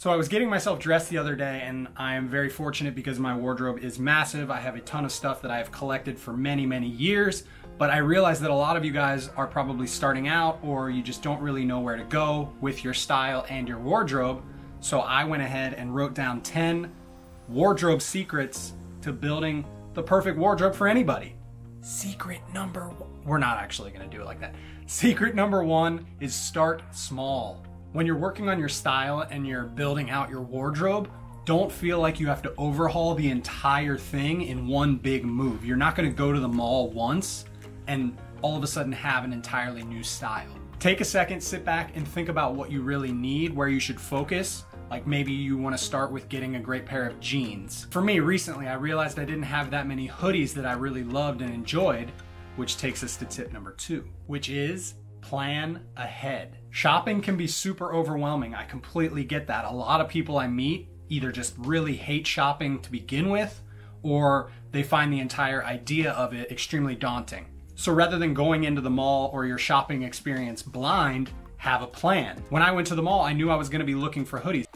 So I was getting myself dressed the other day, and I am very fortunate because my wardrobe is massive. I have a ton of stuff that I have collected for many, many years, but I realize that a lot of you guys are probably starting out, or you just don't really know where to go with your style and your wardrobe. So I went ahead and wrote down 10 wardrobe secrets to building the perfect wardrobe for anybody. Secret number one, we're not actually gonna do it like that. Secret number one is start small. When you're working on your style and you're building out your wardrobe, don't feel like you have to overhaul the entire thing in one big move. You're not gonna go to the mall once and all of a sudden have an entirely new style. Take a second, sit back and think about what you really need, where you should focus. Like maybe you wanna start with getting a great pair of jeans. For me, recently, I realized I didn't have that many hoodies that I really loved and enjoyed, which takes us to tip number 2, which is plan ahead. Shopping can be super overwhelming. I completely get that. A lot of people I meet either just really hate shopping to begin with, or they find the entire idea of it extremely daunting. So rather than going into the mall or your shopping experience blind, have a plan. When I went to the mall, I knew I was gonna be looking for hoodies.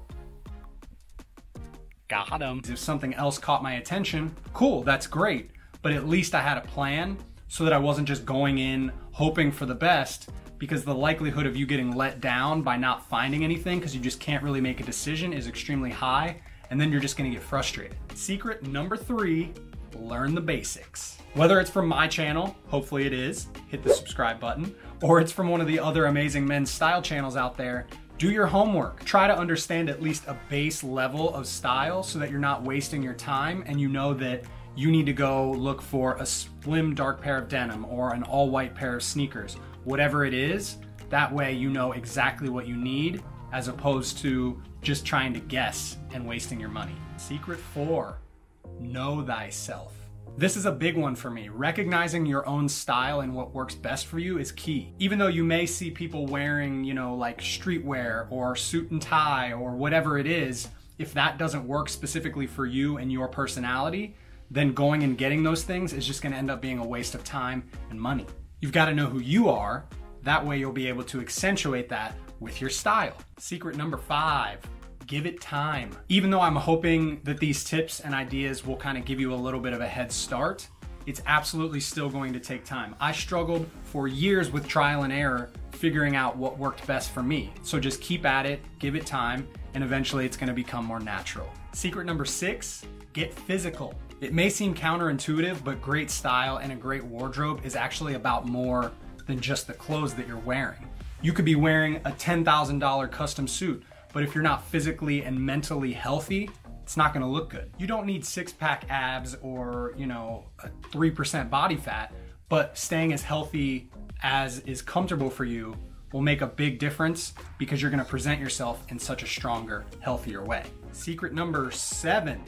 Got 'em. If something else caught my attention, cool, that's great. But at least I had a plan so that I wasn't just going in hoping for the best, because the likelihood of you getting let down by not finding anything because you just can't really make a decision is extremely high, and then you're just gonna get frustrated. Secret number 3, learn the basics. Whether it's from my channel, hopefully it is, hit the subscribe button, or it's from one of the other amazing men's style channels out there, do your homework. Try to understand at least a base level of style so that you're not wasting your time and you know that you need to go look for a slim dark pair of denim or an all white pair of sneakers. Whatever it is, that way you know exactly what you need as opposed to just trying to guess and wasting your money. Secret 4, know thyself. This is a big one for me. Recognizing your own style and what works best for you is key. Even though you may see people wearing, like streetwear or suit and tie or whatever it is, if that doesn't work specifically for you and your personality, then going and getting those things is just gonna end up being a waste of time and money. You've gotta know who you are. That way you'll be able to accentuate that with your style. Secret number 5, give it time. Even though I'm hoping that these tips and ideas will kind of give you a little bit of a head start, it's absolutely still going to take time. I struggled for years with trial and error, figuring out what worked best for me. So just keep at it, give it time, and eventually it's gonna become more natural. Secret number 6, get physical. It may seem counterintuitive, but great style and a great wardrobe is actually about more than just the clothes that you're wearing. You could be wearing a $10,000 custom suit, but if you're not physically and mentally healthy, it's not gonna look good. You don't need 6-pack abs or, a 3% body fat, but staying as healthy as is comfortable for you will make a big difference because you're gonna present yourself in such a stronger, healthier way. Secret number 7,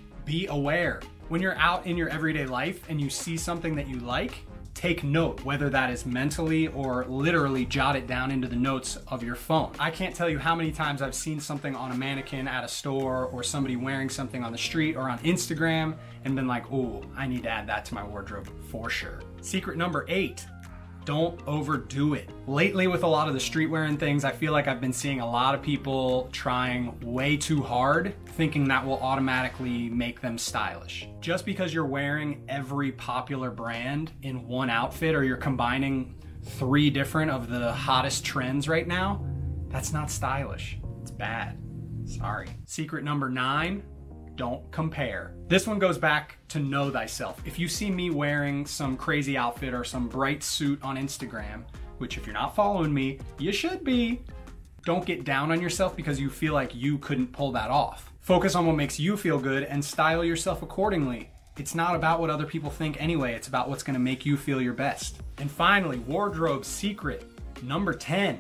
be aware. When you're out in your everyday life and you see something that you like, take note, whether that is mentally or literally jot it down into the notes of your phone. I can't tell you how many times I've seen something on a mannequin at a store or somebody wearing something on the street or on Instagram and been like, oh, I need to add that to my wardrobe for sure. Secret number 8, don't overdo it. Lately with a lot of the streetwear and things, I feel like I've been seeing a lot of people trying way too hard, thinking that will automatically make them stylish. Just because you're wearing every popular brand in one outfit or you're combining 3 different of the hottest trends right now, that's not stylish. It's bad. Sorry. Secret number 9, don't compare. This one goes back to know thyself. If you see me wearing some crazy outfit or some bright suit on Instagram, which if you're not following me, you should be, don't get down on yourself because you feel like you couldn't pull that off. Focus on what makes you feel good and style yourself accordingly. It's not about what other people think anyway, it's about what's gonna make you feel your best. And finally, wardrobe secret number 10,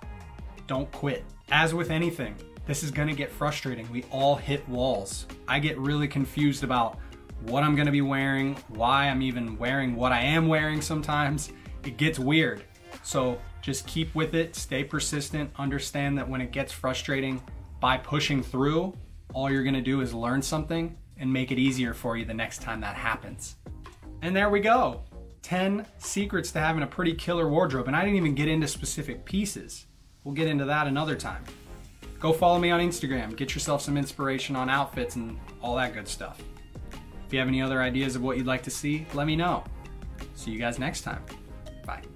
don't quit. As with anything, this is gonna get frustrating. We all hit walls. I get really confused about what I'm gonna be wearing, why I'm even wearing what I am wearing sometimes. It gets weird. So just keep with it, stay persistent, understand that when it gets frustrating, by pushing through, all you're gonna do is learn something and make it easier for you the next time that happens. And there we go. 10 secrets to having a pretty killer wardrobe. And I didn't even get into specific pieces. We'll get into that another time. go follow me on Instagram. Get yourself some inspiration on outfits and all that good stuff. If you have any other ideas of what you'd like to see, let me know. See you guys next time. Bye.